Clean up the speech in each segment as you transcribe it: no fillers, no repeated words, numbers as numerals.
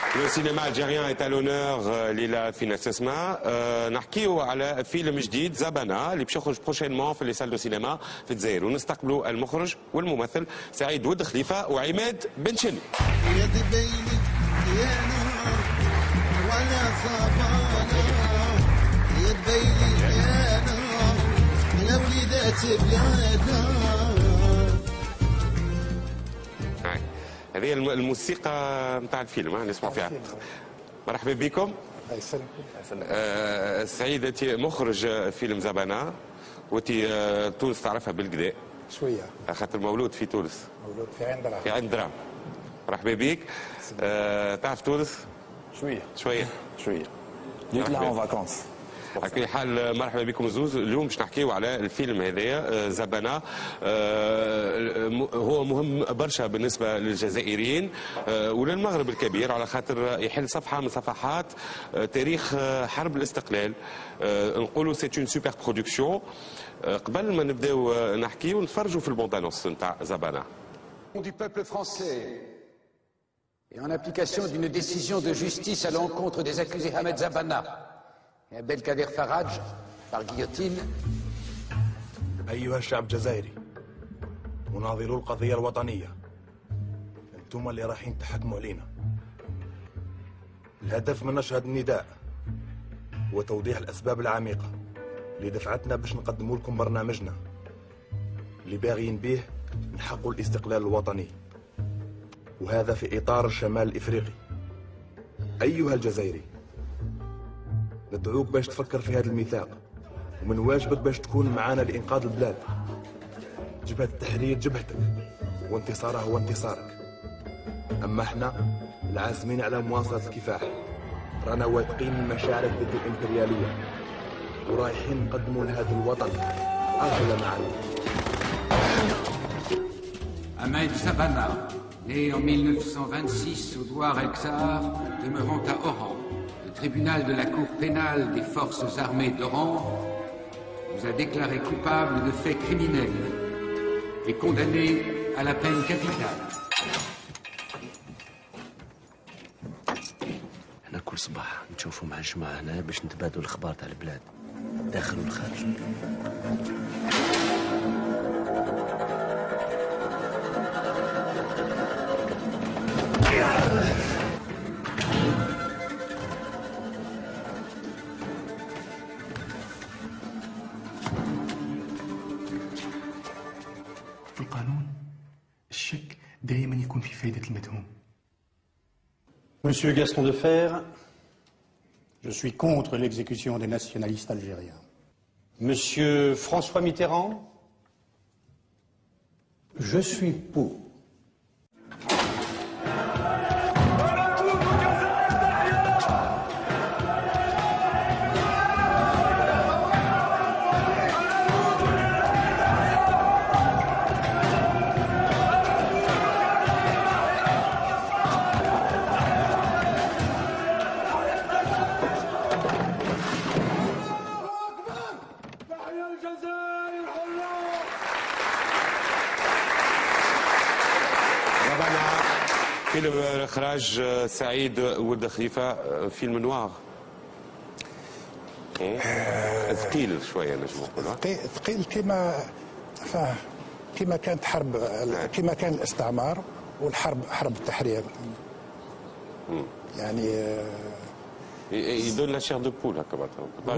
Le cinéma algérien est à l'honneur ليلى في نسمة. نحكيو على فيلم جديد زبنة اللي باش يخرج بروشينمون في لي سال دو سينما في الجزائر، ونستقبلوا المخرج والممثل سعيد ود خليفة وعماد بن شني. يا دبيلي يا نار ولا صبانا، يا دبيلي يا نار يا وليدات بلادنا. هذه الموسيقى نتاع الفيلم نسمع فيها. مرحبا بكم. سعيد انت مخرج فيلم زبنة، وانت تونس تعرفها بالكدا شويه خاطر مولود في تونس. مولود في عين درعا. في عين درعا. مرحبا بك. تعرف تونس؟ شويه نطلع اون فاكونس. على كل حال مرحبا بكم زوز. اليوم باش نحكيو على الفيلم هذايا زبنة. هو مهم برشا بالنسبه للجزائريين وللمغرب الكبير، على خاطر يحل صفحه من صفحات تاريخ حرب الاستقلال. نقولوا سي اون سوبر برودكسيون. قبل ما نبداو نحكيو نتفرجوا في البوندانوس نتاع زبنة. Du peuple français et en application d'une décision de justice à l'encontre des accusés Ahmed Zabana et Abdelkader Faraj par guillotine. أيها الشعب الجزائري مناظرو القضية الوطنية، أنتم اللي رايحين تحكموا علينا. الهدف من نشر هذا النداء هو توضيح الأسباب العميقة اللي دفعتنا باش نقدموا لكم برنامجنا اللي باغيين به نحققوا الاستقلال الوطني، وهذا في إطار الشمال الإفريقي. أيها الجزائري ندعوك باش تفكر في هذا الميثاق، ومن واجبك باش تكون معنا لإنقاذ البلاد. جبهة التحرير جبهتك وانتصارها هو انتصارك، أما احنا العازمين على مواصلة الكفاح. رانا واثقين من مشاعرك ضد الإمبريالية ورايحين نقدموا لهذا الوطن أغلى معنا. Ahmed Zabana, né en 1926 au Douar-Exar, demeurant à Oran, le tribunal de la Cour pénale des forces armées d'Oran vous a déclaré coupable de faits criminels et condamné à la peine capitale. احنا كل صباح نشوفوا مع الجماعة هنا باش نتبادلوا الأخبار تاع البلاد داخل والخارج. في القانون الشك دائما يكون في فائدة المتهم. Monsieur Gaston Defferre, je suis contre l'exécution des nationalistes algériens. Monsieur François Mitterrand, je suis pour. فيلم إخراج سعيد ود خليفة، فيلم نوار ثقيل شوية نجم نقولوا. ثقيل كما كانت حرب، كما كان الاستعمار والحرب حرب التحرير. يعني يدون لا شير دو بول هكا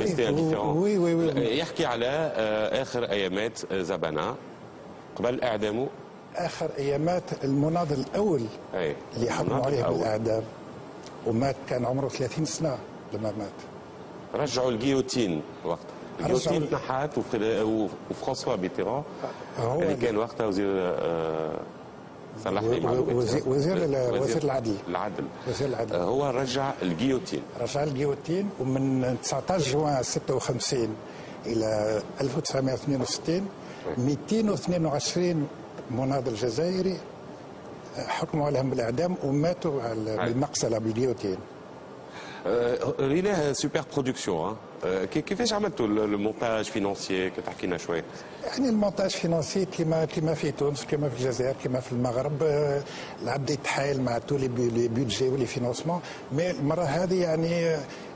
يحكي على آخر أيامات زبنة قبل إعدامه. اخر ايامات المناضل الاول اللي حكموا عليه بالاعدام، ومات كان عمره 30 سنه لما مات. رجعوا الجيوتين وقتها، الجيوتين تنحات وفرانسوا بيتيران اللي كان وقتها وزير صلاح وزير العدل. وزير العدل هو رجع الجيوتين. ومن 19 جوان 56 الى 1962 222 مناضل جزائري حكموا عليهم بالاعدام وماتوا بالمقصله بالجيوتين. ريناه سوبر برودكسيون. كيفاش عملتوا المونتاج فينانسيي كتحكينا شويه؟ يعني المونتاج فينانسي كما في تونس كما في الجزائر كما في المغرب، العبد يتحايل مع تو لي بيدجي ولي فينانسمون. مي المره هذه يعني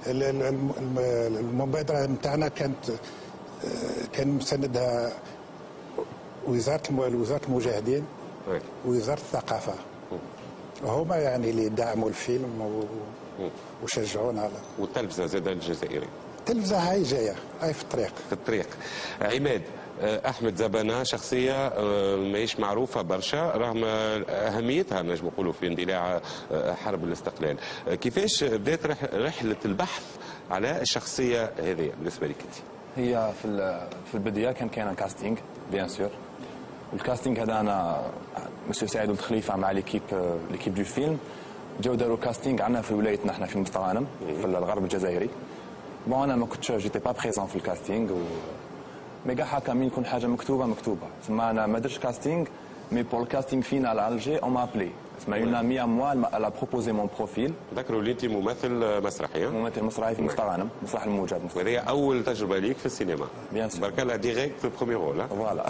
المبادره نتاعنا كان مساندها وزاره المجاهدين ووزاره الثقافه، هما يعني اللي دعموا الفيلم وشجعونا على. والتلفزه زاد الجزائري؟ التلفزه هاي جايه، هاي في الطريق. عماد، احمد زبانه شخصيه ماهيش معروفه برشا رغم اهميتها نجم نقولوا في اندلاع حرب الاستقلال. كيفاش بدات رحله البحث على الشخصيه هذه بالنسبه لك انت؟ هي في البدايه كان كاستينغ بيان سور، والكاستينغ هذا انا مسيو سعيد ولد خليفه مع ليكيب دو فيلم جاو داروا كاستينغ عندنا في ولايتنا احنا في مستغانم في الغرب الجزائري. بون انا ما كنتش جيتي با بريزون في الكاستينغ مي كاع هكا من يكون حاجه مكتوبه تسمى انا ما درتش كاستينغ مي بور الكاستينغ فينال على الجي اون مابلي تسمى اون امي ا موا الا بروبوزي مون بروفيل. ذكروا اللي انت ممثل مسرحي؟ ممثل مسرحي في مستغانم، مسرح الموجات. وهذه اول تجربه ليك في السينما؟ بيان سور. برك الله ديريكت بروميير رول. فوالا.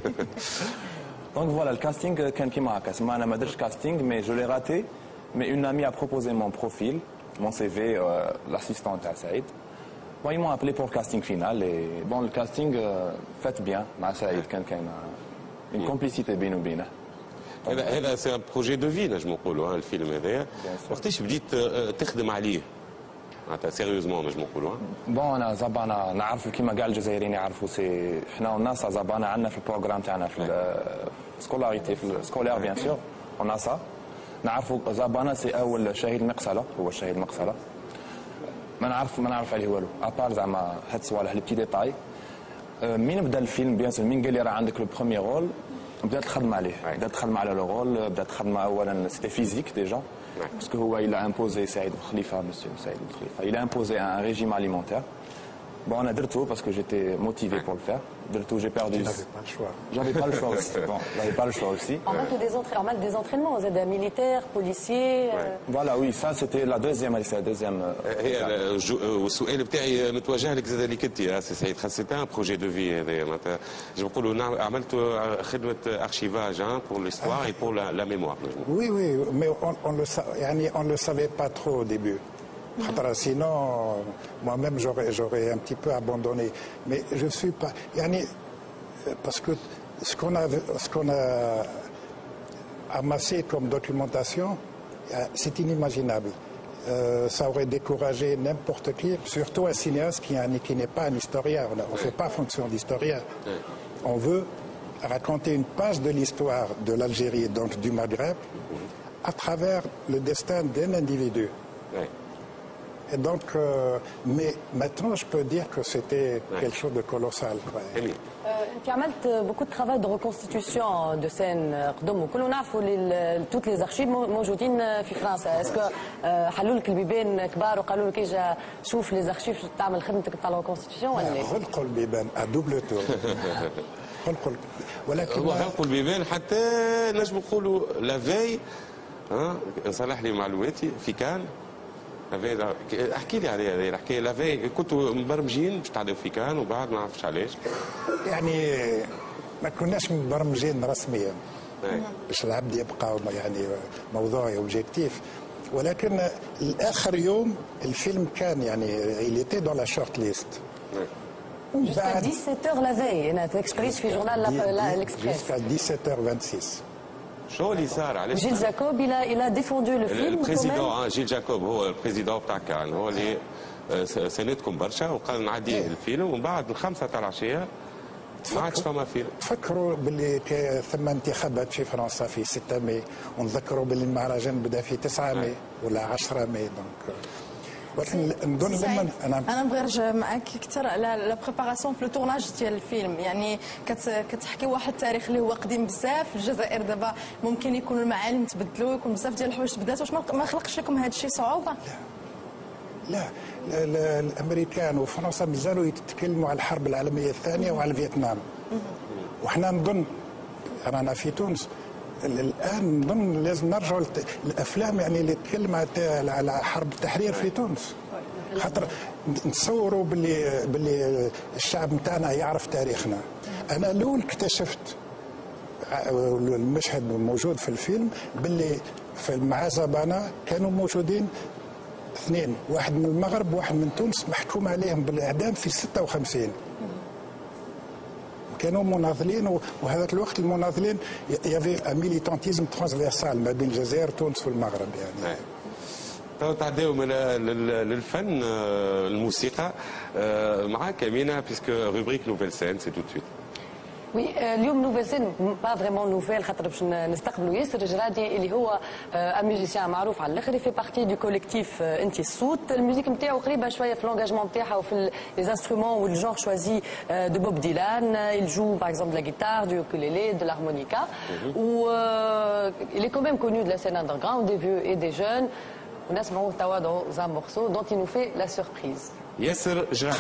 دونك فوالا الكاستينغ كان كيما هكا، تسمى انا ما درتش كاستينغ مي جو لي راتي مي اون امي ا بروبوزي مون بروفيل مون سي في لاسيستون تاع سعيد. Bon, ils m'ont appelé pour le casting final et bon, le casting fait bien. مع سعيد كان une complicité بينه وبينه. هذا سي ان بروجي دو في نجم نقولوا الفيلم هذايا. وقتاش بديت تخدم عليه؟ معناتها سيريوزمون نجم نقولوا. بون انا زبانه نعرفوا كيما كاع الجزائريين يعرفوا سي احنا والناس زبانه عندنا في البروغرام تاعنا في السكولاريتي في السكولير بيان سور والناس نعرفوا زبانه سي اول شهيد مقصله، هو الشهيد مقصله. ما نعرف عليه والو ابار زعما هاد الصوالح لي بتي ديتاي. من بدا الفيلم بيان سور من قال لي راه عندك لو بروميير رول بدات الخدمه عليه، بدات الخدمه على لو رول، بدات الخدمه اولا سيتي فيزيك ديجا باسكو هو il a imposé سعيد الخليفه مسيو سعيد الخليفه il a imposé un régime alimentaire. Bon, on a dit tout parce que j'étais motivé pour le faire. J'ai perdu. Tu n'avais pas le choix. J'avais pas le choix aussi. Bon, j'avais pas le choix aussi. En mode des entraînements, vous êtes militaires, policiers. Voilà, oui, ça c'était la deuxième. والسؤال بتاعي متوجه لك زاد ليك انت يا سي سعيد، خاصة ان بروجي دو في هذايا معناتها نقولوا عملتوا خدمة ارشيفاج بور ليستوار اي بور لا ميموار. Oui, mais on le savait pas trop au début. Sinon, moi-même, j'aurais un petit peu abandonné. Mais je suis pas. Parce que ce qu'on a amassé comme documentation, c'est inimaginable. Ça aurait découragé n'importe qui, surtout un cinéaste qui n'est pas un historien. On ne fait pas fonction d'historien. On veut raconter une page de l'histoire de l'Algérie, donc du Maghreb, à travers le destin d'un individu. Et donc, mais maintenant, je peux dire que c'était quelque chose de colossal. Tu as fait beaucoup de travail de reconstitution de scènes قدم وكل نعرفوا toutes les archives موجودين في فرنسا. Est-ce que حلوا لك البيبان كبار وقالوا لك اجا شوف لي زارشيف تعمل خدمتك تاع الريكونستيتيوشن ولا؟ غلقوا البيبان ادوبل تور. ولكن غلقوا البيبان حتى نجم نقولوا لافي صلح لي معلوماتي في كان احكي لي عليها هذه الحكايه. لافي كنتوا مبرمجين باش تعدوا في كان وبعد ما عرفتش علاش. يعني ما كناش مبرمجين رسميا باش العبد يبقى موضوعي اوبجيكتيف، ولكن الاخر يوم الفيلم كان il était dans la short list. Jusqu'à 17h la veille, انا تكسبريس في جورنال l'Express. Jusqu'à 17h26. شو اللي صار علاش؟ جيل جاكوب il a défendu le film. البريزيدون جيل جاكوب هو البريزيدون تاع كان، هو اللي ساندكم برشا وقال نعديه الفيلم، ومن بعد الخمسه تاع العشيه ما عادش فما فيلم. تفكروا باللي ثم انتخابات في فرنسا في 6 ماي، ونذكروا باللي المهرجان بدا في 9 ماي ولا 10 ماي. دونك ولكن نظن لما انا نبغي نرجع معاك اكثر على لا بريباراسيون في لو تورناج ديال الفيلم. كتحكي واحد التاريخ اللي هو قديم بزاف. الجزائر دابا ممكن يكونوا المعالم تبدلوا، يكون بزاف ديال الحوايج تبدلات. واش ما خلقش لكم هذا الشيء صعوبه؟ لا الامريكان وفرنسا مازالوا يتكلموا على الحرب العالميه الثانيه وعلى فيتنام، وحنا نظن رانا في تونس الان نظن لازم نرجعوا الافلام اللي تتكلم على حرب التحرير في تونس. خاطر نتصوروا باللي الشعب نتاعنا يعرف تاريخنا. انا الاول اكتشفت المشهد موجود في الفيلم باللي مع زبانة كانوا موجودين اثنين، واحد من المغرب وواحد من تونس محكوم عليهم بالاعدام في 56. كانوا مناضلين، وهذاك الوقت المناضلين يافي ميليتانتيزم ترانسفيرسال ما بين الجزائر تونس والمغرب يعني. تعديو من للفن الموسيقى معاك أمينة بيسك روبريك نوفيل سين سي تو سويت. وي اليوم نوفيل سين با فريمون نوفيل خاطر باش نستقبلوا ياسر جرادي اللي هو ان ميوزيسيان معروف على الاخر، في بارتي دو كوليكتيف انتي الصوت. الميوزيك نتاعو قريبه شويه في لونجاجمون نتاعها وفي لي انسترومون والجونغ شوازي دو بوب ديلان. il joue par exemple de la guitare, du ukulélé, de l'harmonica. Ou il est quand même connu de la scène underground, des vieux et des jeunes. ونسمعوه توا dans un morceau dont il nous fait la surprise. ياسر جرادي.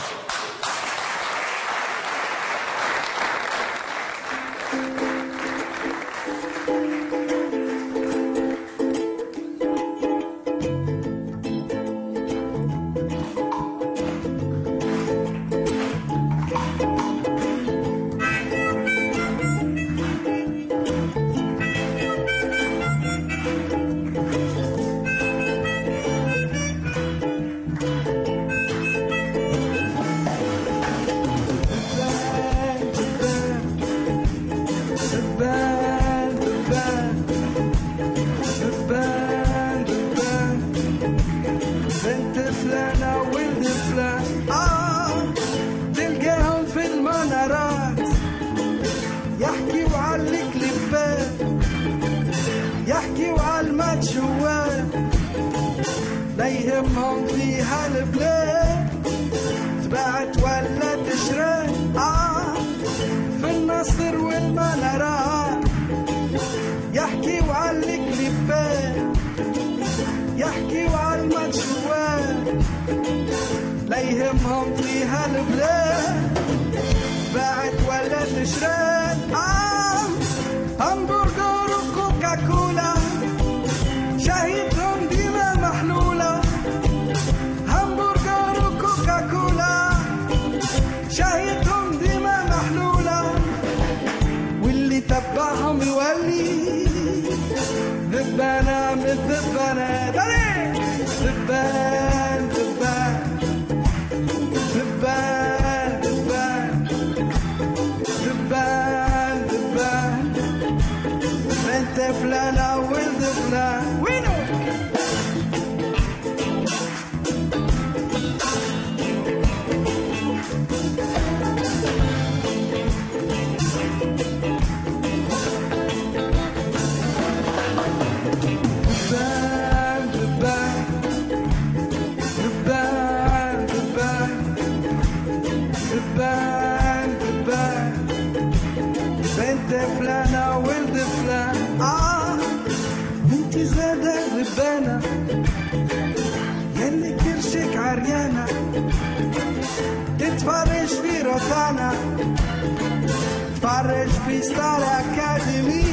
تفرج في ستار اكاديمي،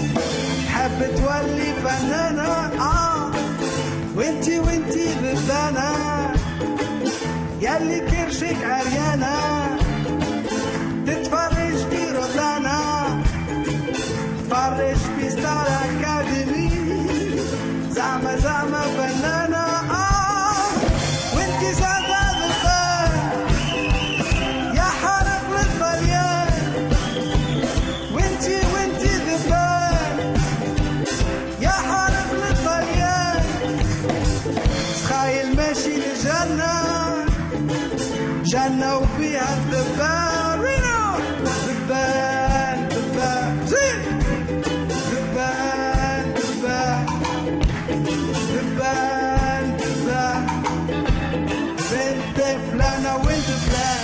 تحب تولي فنانة وانتي ذبانة ياللي كرشك عريانة، تتفرج في روتانا، تفرج في ستار اكاديمي، زعما فنانة وانتي زادة ذبان يا حرق للطليان، وانتي ذبان يا حرق للطليان، تخيل ماشي لجنة جنة وفيها الذبان، ذبان زين ذبان بنت فلانة وانت فلان.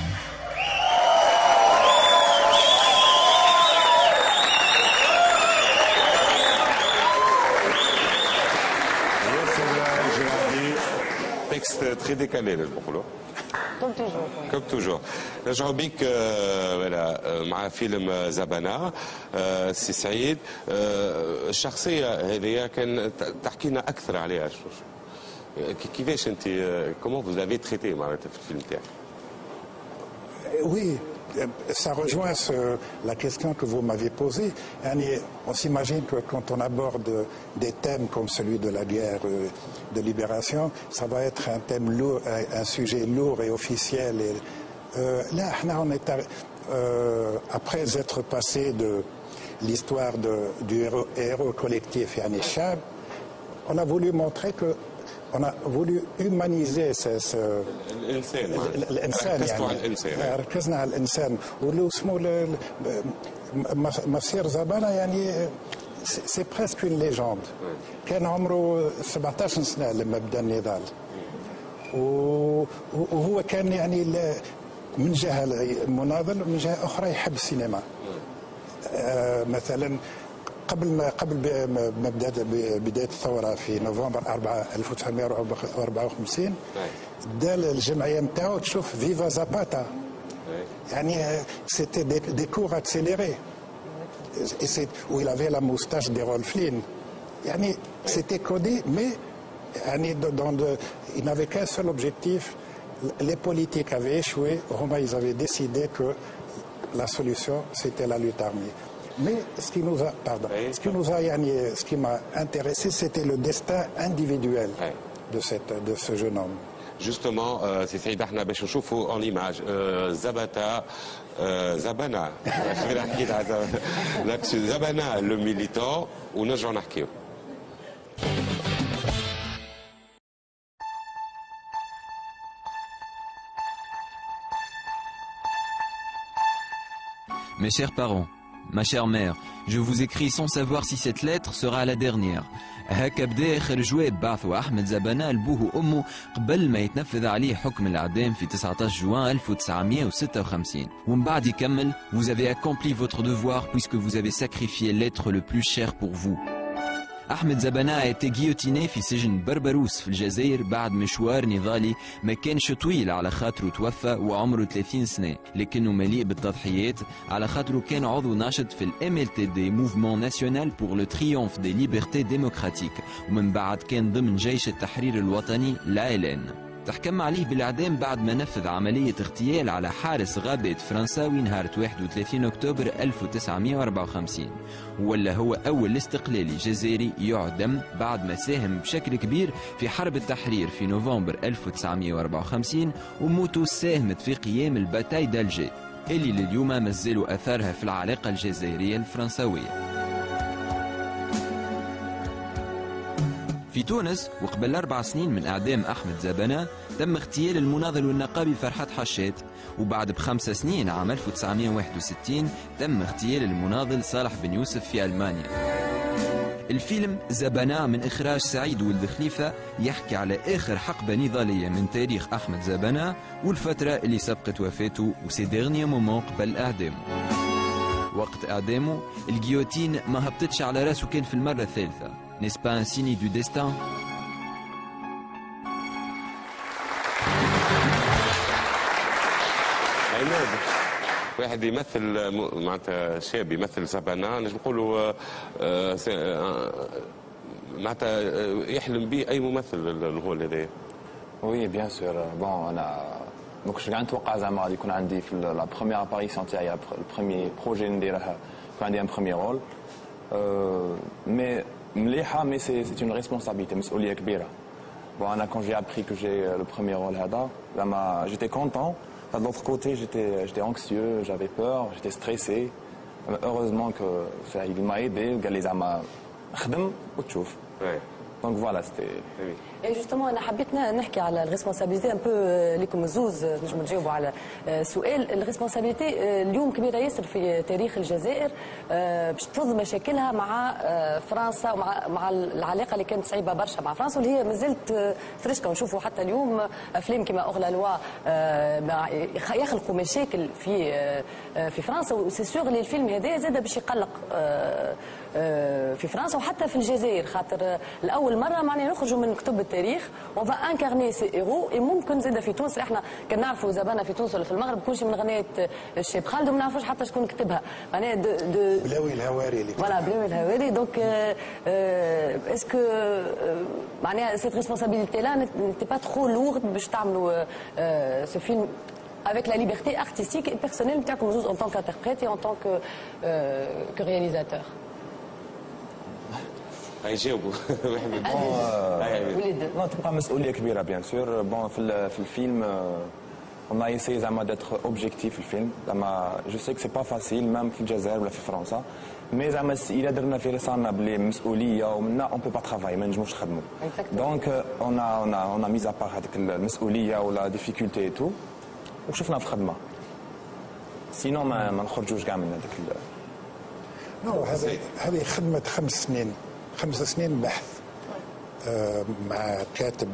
Texte très décalé, là, je crois. Comme toujours. نرجعوا بيك مع فيلم زبانة سي سعيد. الشخصية هذه كان تحكي لنا أكثر عليها. كيفاش انت كومون فوز افي تريتي معناتها في الفيلم تاعك؟ Oui, ça rejoint la question que vous m'avez posée. On s'imagine que quand on aborde des thèmes comme celui de la guerre de libération, ça va être un thème lourd, un sujet lourd et officiel. Là, on est après être passé de l'histoire du héros collectif Yani Chab, on a voulu montrer que on a voulu humaniser الإنسان ركزنا على الإنسان واللي اسمه مسير زبانة يعني سي بريسك اون ليجوند كان عمره 17 سنة لما بدا النضال وهو كان يعني من جهة مناضل ومن جهة أخرى يحب السينما مثلا قبل ما بداية الثورة في نوفمبر 1954 دا الجمعية نتاعو تشوف فيفا زاباتا يعني سيتي دي كور اكسيليري où il avait la moustache des Rolf-Lin يعني c'était codé mais يعني il n'avait qu'un seul objectif. Les politiques avaient échoué. Ils avaient décidé que la solution c'était la lutte armée. Mais ce qui m'a intéressé, c'était le destin individuel de ce jeune homme. Justement, c'est Saïd احنا باش نشوفوا en image زبانة زبانة le militant ونرجعوا نحكيو. Mes chers parents, ma chère mère, je vous écris sans savoir si cette lettre sera la dernière. هكا بدا آخر جواب بعثه أحمد زبانة لبوه وأمه قبل ما يتنفذ عليه حكم الإعدام في 19 juin 1956. ومن بعد يكمل: Vous avez accompli votre devoir puisque vous avez sacrifié l'être le plus cher pour vous. أحمد زبانة a été guillotiné في سجن بربروس في الجزائر بعد مشوار نضالي ما كانش طويل على خاطره توفى وعمره 30 سنة، لكنه مليء بالتضحيات على خاطره كان عضو ناشط في MLTD Mouvement National pour le Triomphe des Libertés Démocratiques، ومن بعد كان ضمن جيش التحرير الوطني LN. تحكم عليه بالإعدام بعد ما نفذ عملية اغتيال على حارس غابات فرنساوي نهار 31 أكتوبر 1954. ولا هو أول استقلالي جزائري يعدم بعد ما ساهم بشكل كبير في حرب التحرير في نوفمبر 1954 وموته ساهمت في قيام الباتاي دالجي اللي لليوم مازالوا أثارها في العلاقة الجزائرية الفرنساوية. في تونس وقبل 4 سنين من إعدام أحمد زبانة تم اغتيال المناضل والنقابي فرحات حشاد، وبعد ب5 سنين عام 1961 تم اغتيال المناضل صالح بن يوسف في ألمانيا. الفيلم زبانة من إخراج سعيد ولد خليفة يحكي على آخر حقبة نضالية من تاريخ أحمد زبانة والفترة اللي سبقت وفاته وسي ديرني مومون قبل إعدامه. وقت إعدامه الجيوتين ما هبطتش على راسه كان في المرة الثالثة. N'est-ce pas un signe du destin? واحد يمثل معناتها شاب يمثل زبانة نجم نقولوا معناتها يحلم به أي ممثل الهول هذايا. Oui, bien sûr. Bon, donc je نتوقع زعما غادي يكون عندي في لا بروميير اباريسيون تاعي البروميير بروجي نديرها يكون عندي ان بروميير رول. Mais مليحة mais c'est une responsabilité مسؤولية كبيرة. Bon, quand j'ai appris que j'ai le premier rôle هذا زعما j'étais content. De l'autre côté, j'étais anxieux, j'avais peur, j'étais stressé. Heureusement que il m'a aidé, قال لي زعما خدم وتشوف. Donc voilà, c'était. Et justement, أنا حبيت نحكي على الريسبونسابيلتي ان بو ليكم الزوز نجم نجاوبوا على سؤال الريسبونسابيلتي اليوم كبيرة ياسر في تاريخ الجزائر باش تفض مشاكلها مع فرنسا ومع العلاقة اللي كانت صعيبة برشا مع فرنسا واللي هي مازالت فريشكا ونشوفوا حتى اليوم أفلام كما أغلى لوا يخلقوا مشاكل في فرنسا وسي سيغ اللي الفيلم هذا زاد باش يقلق في فرنسا وحتى في الجزائر، خاطر لاول مره معناها نخرجوا من كتب التاريخ اون فا انكارني سي ايرو. ممكن زاده في تونس، احنا كان نعرفوا زبانه في تونس ولا في المغرب كلشي من غنايه الشاب خالد وما نعرفوش حتى شكون كتبها معناها بلاوي الهواري اللي فوالا بلاوي الهواري. دونك اسكو معناها سيت ريسبونسابيلتي لا نتي با ترو لورد باش تعملوا ce film avec la liberté artistique et personnelle نتاعكم زوز en tant qu'interprète et en tant que réalisateur. يجاوبوا وليد. بون تبقى مسؤوليه كبيره بيان سور. بون في الفيلم on a essayé زعما d'être objectif في الفيلم. زعما جو سي كو سي با فاسيل ميم في الجزائر ولا في فرنسا، مي زعما الا درنا في راسنا بلي مسؤوليه ومنا اون بو با ترافاي ما نجموش نخدموا. دونك اون ميز ابار هذيك المسؤوليه ولا ديفيكولتي تو وشفنا في الخدمه، سينو ما نخرجوش كاع من هذاك. نو هذه خدمه 5 سنين بحث مع كاتب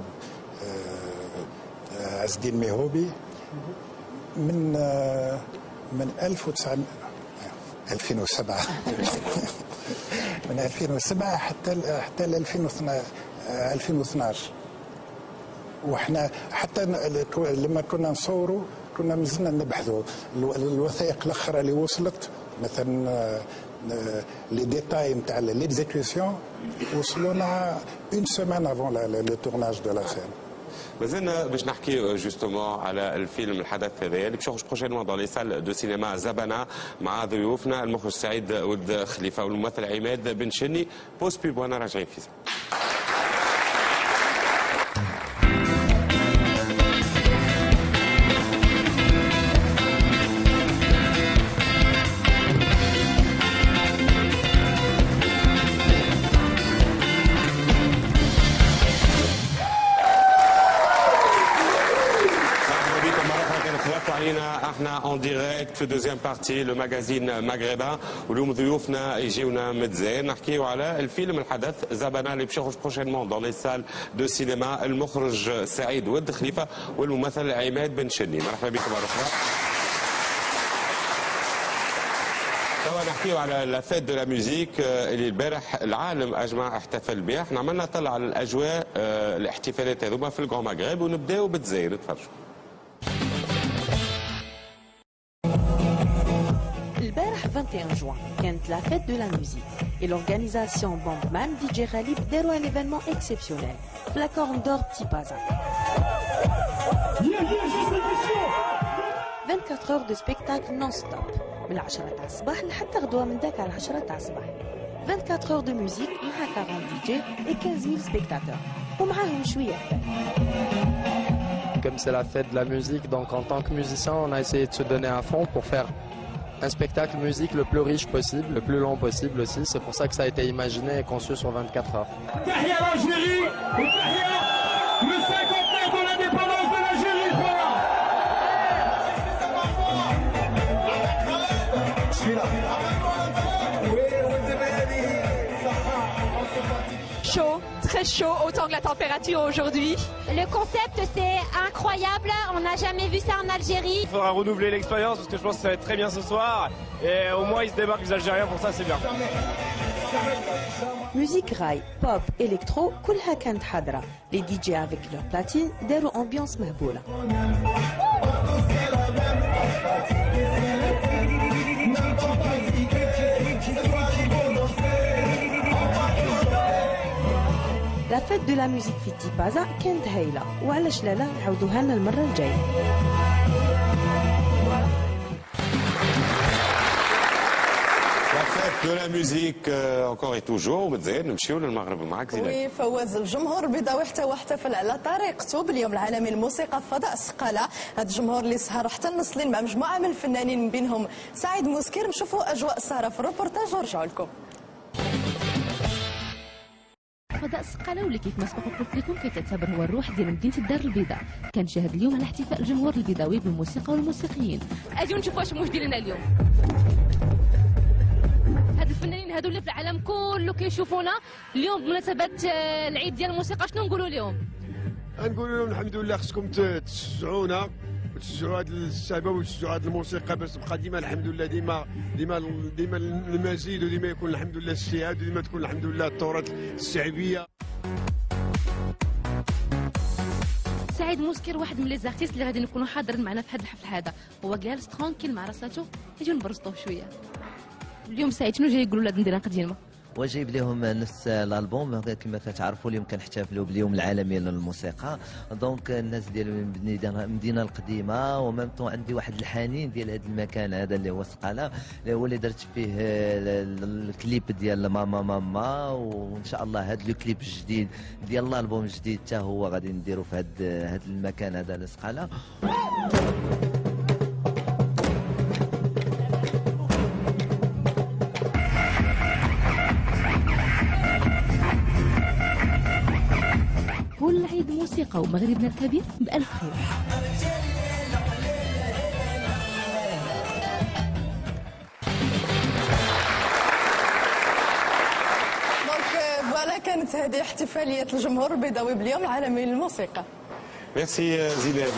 عز الدين ميهوبي من 2007 من 2007 حتى 2012. وحنا حتى لما كنا نصوروا كنا مازلنا نبحثوا الوثائق الاخرى اللي وصلت، مثلا لي ديتاي نتاع ليكزيكسيون وصلونا اون سيمين افون لو تورناج دو لا سين. مازلنا باش نحكي جوستومون على الفيلم الحدث هذا اللي باش يخرج بروشينمون دون لي سال دو سينما زبنه مع ضيوفنا المخرج سعيد ولد خليفه والممثل عماد بن شني. بوست بيب وانا راجعين في زمان. احنا اون ديريكت في دوزيام بارتي لو ماغازين مغربا، واليوم ضيوفنا يجيونا متزين نحكيو على الفيلم الحدث زبنه اللي باش يخرج بروشينمون دون لي سال دو سينما. المخرج سعيد ولد خليفه والممثل عماد بن شني. مرحبا بكم مره اخرى. توا نحكيو على لا فيت دو لا ميوزيك اللي البارح العالم اجمع احتفل بها. احنا عملنا طلع على الاجواء الاحتفالات هذوما في الكون مغرب ونبداو بالجزائر. نتفرجوا. البارح 21 جوان كانت لا فيت دو لا ميوزيك et l'organisation Bandman DJ Khalib داروا un événement exceptionnel في لا كورن دور بتي بازا. 24 heures de spectacle non-stop من 10 تاع الصباح لحتى غدوه من داك على 10 تاع الصباح. 24 heures de musique مع 40 DJ et 15 000 spectateurs ومعاهم شويه حباب. Comme c'est la fête de la musique, donc en tant que musicien, on a essayé de se donner à fond pour faire un spectacle musique le plus riche possible, le plus long possible aussi. C'est pour ça que ça a été imaginé et conçu sur 24 heures. Tahia l'Algérie, le 59 de l'indépendance de l'Algérie. Je suis là. Chaud, très chaud, autant que la température aujourd'hui. Le concept c'est incroyable, on n'a jamais vu ça en Algérie. Il faudra renouveler l'expérience parce que je pense que ça va être très bien ce soir. Et au moins ils se démarquent les Algériens, pour ça c'est bien. Musique rail, pop, électro, كلها كانت حاضرة. Les DJ avec leur platine داروا ambiance مهبولة. لا فيت دو لا ميوزيك في تيبازا كانت هايله، وعلاش لا نعاودوها لنا المره الجايه. لا فيت دو لا ميوزيك انكور اي توجور متزين. نمشيو للمغرب معاك زينب. وي فواز، الجمهور البيضاوي حتى هو احتفل على طريقته باليوم العالمي للموسيقى في فضاء السقاله. هذا الجمهور اللي سهر حتى النص الليل مع مجموعه من الفنانين من بينهم سعيد موسكير. نشوفوا اجواء السهره في الروبورتاج ونرجعوا لكم. فضاء السقاله واللي كيف ما سبق قلت لكم كيتعتبر هو الروح ديال مدينه الدار البيضاء. كنشاهد اليوم على احتفاء الجمهور البيضاوي بالموسيقى والموسيقيين. اجيو نشوفوا واش موجودين لنا اليوم. هاد الفنانين هادو اللي في العالم كله كيشوفونا اليوم بمناسبه العيد ديال الموسيقى، شنو نقولوا لهم؟ نقولوا لهم الحمد لله، خصكم تشجعونا وتشجعوا هذه الشباب وتشجعوا هذه الموسيقى باش تبقى ديما الحمد لله ديما المزيد وديما يكون الحمد لله الاجتهاد وديما تكون الحمد لله التراث الشعبيه. سعيد موسكير واحد من لي زارتيست اللي غادي نكونوا حاضرين معنا في هذا الحفل هذا، هو جالس ترونكيل مع راساتو، يجيو نبرزطوه شويه. اليوم سعيد شنو جاي يقولوا لهاد المدينه قديمه؟ وجايب لهم نفس الالبوم كما كتعرفوا اليوم كنحتفلوا باليوم العالمي للموسيقى، دونك الناس ديال المدينه القديمه ومام طون عندي واحد الحنين ديال هذا المكان هذا اللي هو سقاله، اللي هو اللي درت فيه الكليب ديال ماما ماما، وان شاء الله هذا الكليب الجديد ديال الالبوم الجديد حتى هو غادي نديرو في هذا المكان هذا لسقاله. كل عيد موسيقى ومغربنا الكبير بألف خير. فوالا كانت هذه احتفالية الجمهور البيضاوي باليوم العالمي للموسيقى. ميرسي زينب.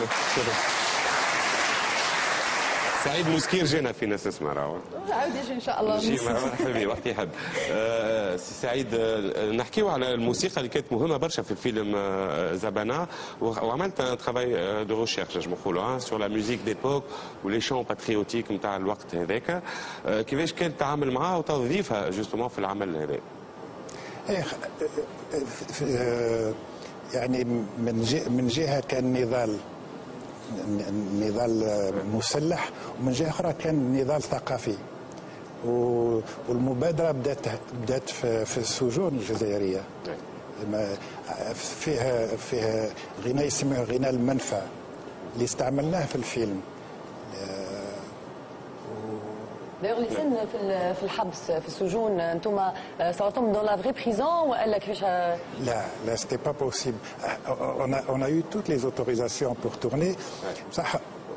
سعيد موسكير جينا في ناس اسمه راهو. عاود يجي ان شاء الله. يجي مرحبا وقت يحب. سي سعيد نحكيو على الموسيقى اللي كانت مهمه برشا في الفيلم زبانه، وعملت ان ترافاي دو ريشيرش نجم نقولوا سور لا ميوزيك ديبوك ولي شون باتريوتيك نتاع الوقت هذاك، كيفاش كان التعامل معاه وتوظيفها جوستومون في العمل هذا؟ يعني من جهه كان نضال مسلح، ومن جهه اخرى كان نضال ثقافي، والمبادره بدات في السجون الجزائريه. فيها غناء يسموه غناء المنفى اللي استعملناه في الفيلم. دايوغ اللي سن في الحبس في السجون انتم صورتم دون لا فري بريزون ولا كيفاش؟ لا سيتي با بوسيبل. on a eu toutes les autorisations pour tourner. صح.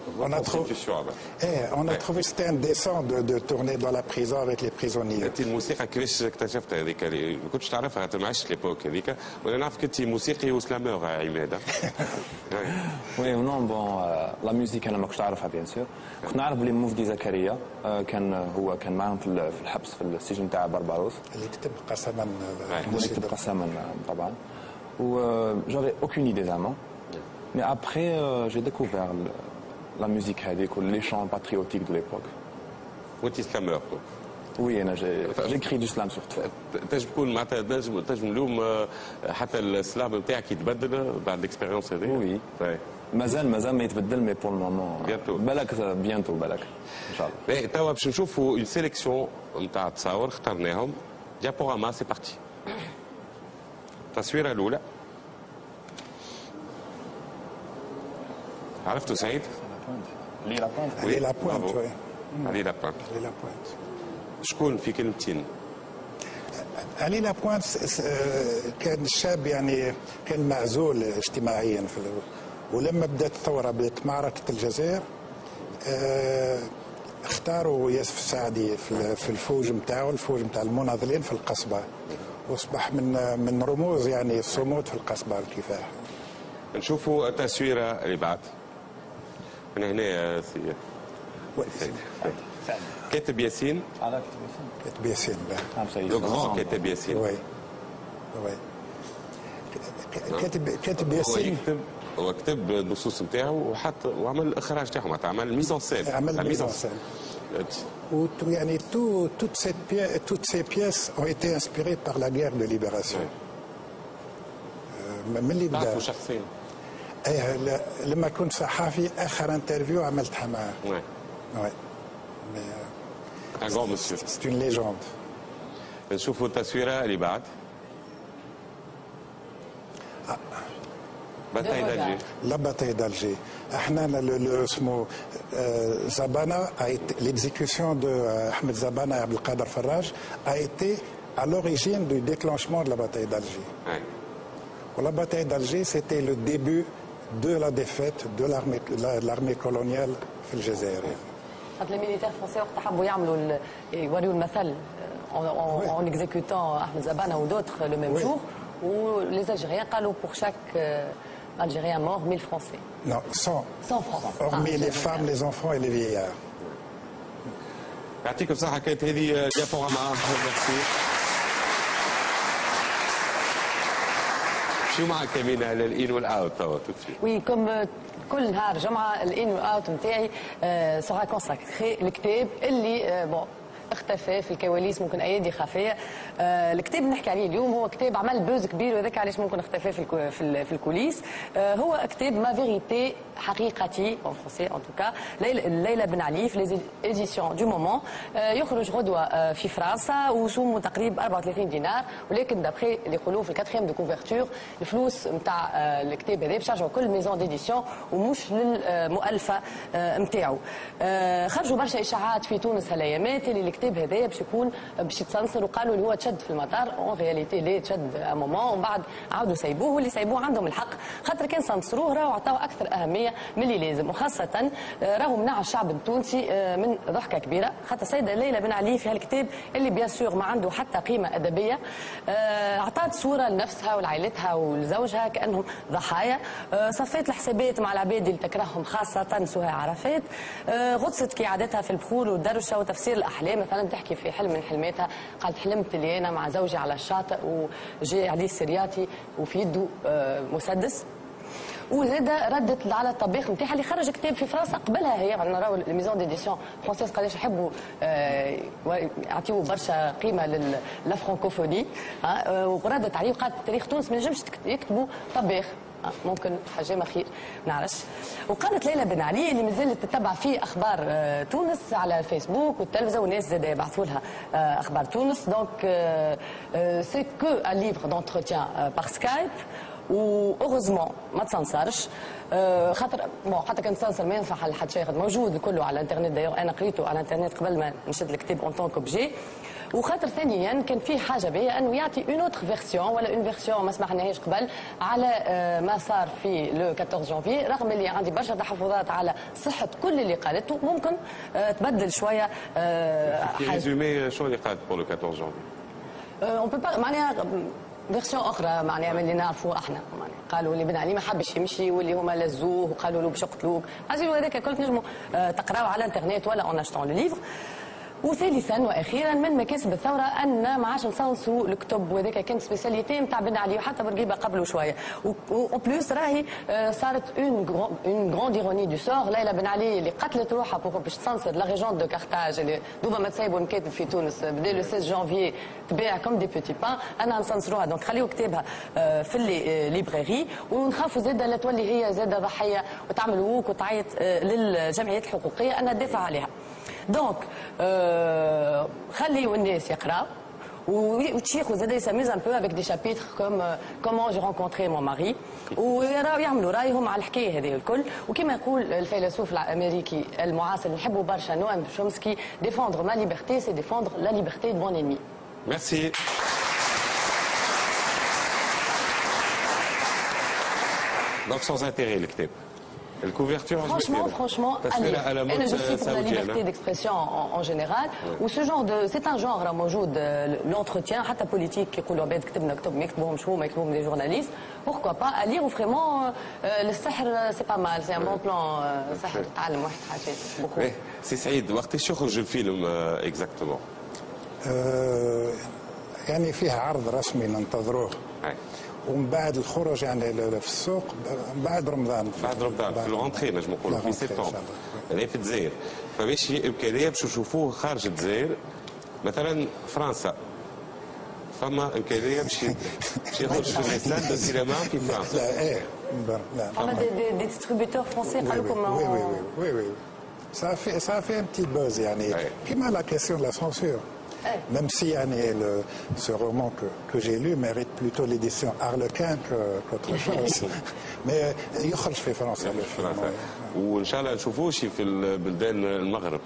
On a trouvé c'était indécent de tourner dans la prison avec les prisonniers. انت الموسيقى كيفاش اكتشفتها هذيك؟ ما كنتش تعرفها، ما عشت ليبوك هذيك، ولا نعرف كنت موسيقي وسلامور عماد. وي نون بون لا ميوزيك انا ما كنتش نعرفها بيان سور، كنت نعرف بلي موفدي زكريا كان معاهم في الحبس في السجن تاع بربروس اللي كتب قسما اللي كتب قسما طبعا، و j'avais aucune idée vraiment. Mais après j'ai découvert la musique هذيك les chants patriotiques de l'époque. وانت سلامور؟ وي انا جيكري دو سلام سورتو. تنجم تكون معناتها تنجم اليوم حتى السلام نتاعك يتبدل بعد الاكسبيريونس هذه؟ وي مازال ما يتبدل، مي بور المومون بالك بيانتو بالك ان شاء الله. توا باش نشوفوا اون سيليكسيون نتاع تصاور اخترناهم. ديابوراما سي بارتي. التصويره الاولى عرفتوا سعيد؟ لي لابوينت. لي لابوينت وي. علي لابوينت. شكون في كلمتين؟ علي لابوينت كان شاب يعني كان معزول اجتماعيا ولما بدات الثوره، بدات معركه الجزائر، اختاروا ياسف السعدي في الفوج نتاعو، الفوج نتاع المناضلين في القصبه، واصبح من رموز يعني الصمود في القصبه والكفاح. نشوفوا التصويره اللي بعد من هنا سي كاتب ياسين. كاتب ياسين لو غران كاتب ياسين. وي كاتب ياسين هو كتب النصوص نتاعو وحط وعمل الاخراج تاعو، معناتها عمل ميزون سين. عمل ميزون سين. يعني toutes ces pièces ont été inspirées par la guerre de libération. من اللي بدا تعرفوا شخصيا؟ لما كنت صحافي اخر انترفيو عملتها معاه. وي un grand monsieur. C'est une légende. نشوفوا التصويره اللي بعد. باتاي دالجي. لا باتاي دالجي. احنا اسمه زبانه l'exécution de Ahmed Zabana et Abdelkader Farraj a été à l'origine du déclenchement de la bataille d'Alger. La bataille d'Alger, c'était le début de la défaite de l'armée coloniale في الجزائر. لي ميليتير فرونسي وقت حبوا يعملوا يوريوا المثل en exécutant Ahmed Zabana ou d'autres le même jour, où les Algériens قالوا pour chaque Algériens morts, 1000 Français. Non, 100. 100 Français. Hormis les femmes, les enfants et les vieillards. يعطيكم الصحة. كانت هذه ديابوراما. ميرسي. شو معك يمينة على الإين والأوت توا وي كوم كل نهار جمعة الإين والأوت نتاعي سوغا كونساكري الكتاب اللي بون اختفى في الكواليس، ممكن ايادي خفيه. الكتاب اللي نحكي عليه اليوم هو كتاب عمل بوز كبير، وذاك علاش ممكن اختفى في الكوليس. هو كتاب ما فيريتي حقيقتي اون فرونسي ان توكا ليلى بن علي في لي ايديسيون دو مومون. يخرج غدوه في فرنسا وسومه تقريبا 34 دينار، ولكن دابخي اللي يقولوا في الكاتريام دو كوفرتور الفلوس نتاع الكتاب هذا باش يرجعوا كل ميزون ديديسيون ومش للمؤلفه نتاعو. خرجوا برشا اشاعات في تونس هالايامات اللي الكتاب هذايا باش يتسنسر، وقالوا اللي هو تشد في المطار. اون رياليتي ليه تشد ا مومون ومن بعد عاودوا سيبوه، واللي سيبوه عندهم الحق خاطر كان سنسروه راهو عطاوه اكثر اهميه من اللي لازم، وخاصه راهو منع الشعب التونسي من ضحكه كبيره خاطر السيده ليلى بن علي في هالكتاب اللي بيان سور ما عنده حتى قيمه ادبيه. عطات صوره لنفسها ولعائلتها ولزوجها كانهم ضحايا. صفيت الحسابات مع العباد اللي تكرههم خاصه سهى عرفات. غطست كعادتها في البحور والدرشه وتفسير الاحلام، مثلا تحكي في حلم من حلماتها قالت حلمت اللي انا مع زوجي على الشاطئ وجاي عليه سرياتي وفي يده مسدس. وزاد ردت على الطبيخ نتاعها اللي خرج كتاب في فرنسا قبلها هي، عندنا راهو الميزون ديديسيون فرونسيز قداش يحبوا يعطيو برشا قيمه للفرانكوفوني. وردت عليه وقالت تاريخ تونس ما نجمش يكتبوا طبيخ، ممكن حاجه خير ما نعرفش. وقالت ليلى بن علي اللي مازالت تتبع في اخبار تونس على الفيسبوك والتلفزه، والناس زاد يبعثوا لها اخبار تونس. دونك سي كو ان ليفر دونتروتيان بار سكايب، واوغوزمون ما تسنسرش خاطر بون حتى كان تسنسر ما ينفع لحد شيء، موجود كله على الانترنت. دايوغ انا قريته على الانترنت قبل ما نشد الكتاب اون طونك اوبجي. وخاطر ثانيا كان في حاجه بها انه يعطي اون اوتر فيرسيون ولا اون فيرسيون ما سمعناهاش قبل على ما صار في لو 14 جانفي، رغم اللي عندي برشا تحفظات على صحه كل اللي قالته، ممكن تبدل شويه في ريزومي شو اللي قالت بور لو 14 جانفي. اون بو با معناها فيرسيون اخرى معناها من اللي نعرفوه احنا. قالوا اللي بن علي ما حبش يمشي واللي هما لزوه وقالوا له باش يقتلوك. هذاك الكل تنجموا تقراوا على الانترنت ولا اون اشتون لو ليفر. وثالثا واخيرا من مكاسب الثوره ان ما عادش نسانسوا الكتب، وهذاك كانت سبيساليتي نتاع بن علي وحتى بورقيبه قبله شويه. و بلوس راهي صارت اون غروند ايروني دو سور. ليلى بن علي اللي قتلت روحها باش تسانسر لا ريجون دو كارتاج اللي دوبا ما تسيبوا المكاتب في تونس بدا لو 16 جانفي تباع كوم دي بوتي بان، انا نسانسروها. دونك خليوا كتابها في الليبراري، ونخافوا زاده لا تولي هي زاده ضحيه وتعمل ووك وتعيط للجمعيات الحقوقيه ان تدافع عليها. دونك خليوا الناس يقراو وتشيخوا زاد يسميز ان بو افيك دي شابيتر كوم كومون جي رونكونتري مون ماري، ويراو يعملوا رايهم على الحكايه هذه الكل. وكما يقول الفيلسوف الامريكي المعاصر اللي نحبه برشا نوام شومسكي، ديفوندر ما ليبرتي سي ديفوندر لا ليبرتي دو مون انمي. ميرسي. دونك سونز انتيري الكتاب. Franchement, allez. Je suis pour la liberté d'expression en général. Ou ce genre de, c'est un genre موجود l'entretien, حتى politique يقولوا عباد كتبنا كتب ما يكتبوهمش هما يكتبوهم des journalistes. Pourquoi pas à lire vraiment السحر c'est pas mal, c'est un bon plan. سحر تعلم واحد حاجات beaucoup. سي سعيد وقتاش يخرج الفيلم اكزاكتومون؟ يعني فيه عرض رسمي ننتظروه. ومن بعد الخروج يعني في السوق بعد رمضان. في الغونتري نجم نقولوا في سبتمبر هذا في الجزائر. فباش امكانيه باش نشوفوه خارج الجزائر مثلا فرنسا، فما امكانيه باش يخرج في السال دو سينما في فرنسا. لا ايه لا فما دي ديستريبيوتور فرونسي قالوا لكم وي ça fait un petit buzz يعني كيما la question de la censure. Même si ce roman que j'ai lu mérite plutôt l'édition Harlequin qu'autre chose. Mais يخرج في فرنسا. وإن شاء الله نشوفوه شي في البلدان المغرب.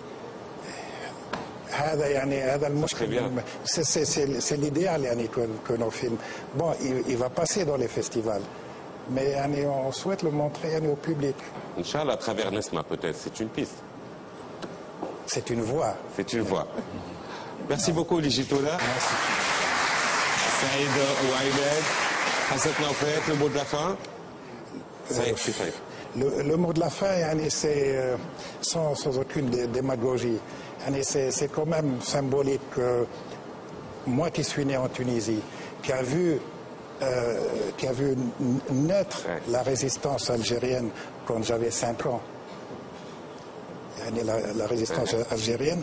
هذا المشكل. C'est l'idéal que nos films. Bon, il va passer dans les festivals. Mais on souhaite le montrer au public. إن شاء الله à travers Nesma peut-être, c'est une piste. C'est une voie. C'est une voie. Merci beaucoup Ligitola. Saïd Ouaïmed, Hasset Naufet, le mot de la fin. Le mot de la fin, c'est sans aucune démagogie. C'est quand même symbolique. Moi qui suis né en Tunisie, qui a vu naître la résistance algérienne quand j'avais 5 ans, la résistance algérienne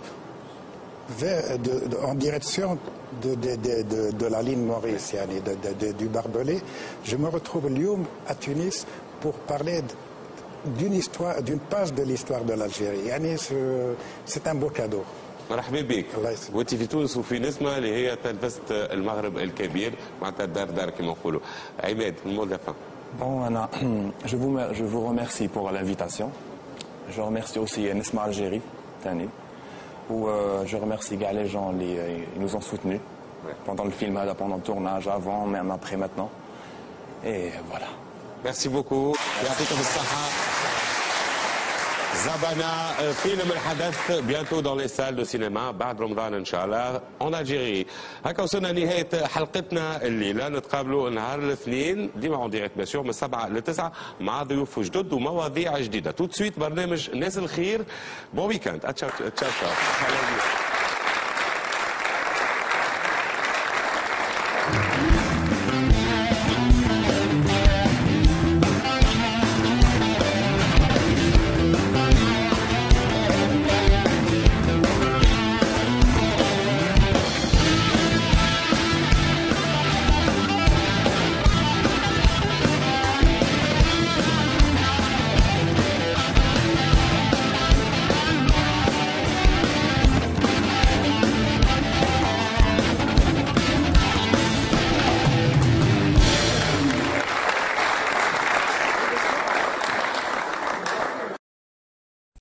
en direction de la ligne Maurice, du Barbelé. Je me retrouve à Tunis pour parler d'une page de l'histoire de l'Algérie. C'est un beau cadeau. مرحبا بك. وانت في تونس وفي نسمه اللي هي تلفزه المغرب الكبير معناتها الدار دار كما نقولوا. عماد المود لا فان. Bon, je vous remercie pour l'invitation. Je remercie aussi Nesma Algérie, Tani, où je remercie les gens qui nous ont soutenus pendant le film, pendant le tournage, avant, même après, maintenant. Et voilà. Merci beaucoup. Zabana, film الحدث bientôt dans les salles de cinéma بعد رمضان ان شاء الله en Algérie. هكا وصلنا نهايه حلقتنا الليله، نتقابلوا نهار الاثنين ديما اون ديريكت بيان سور من 7 ل 9 مع ضيوف جدد ومواضيع جديده. تو سويت برنامج ناس الخير. بون ويكاند. تشاو تشاو.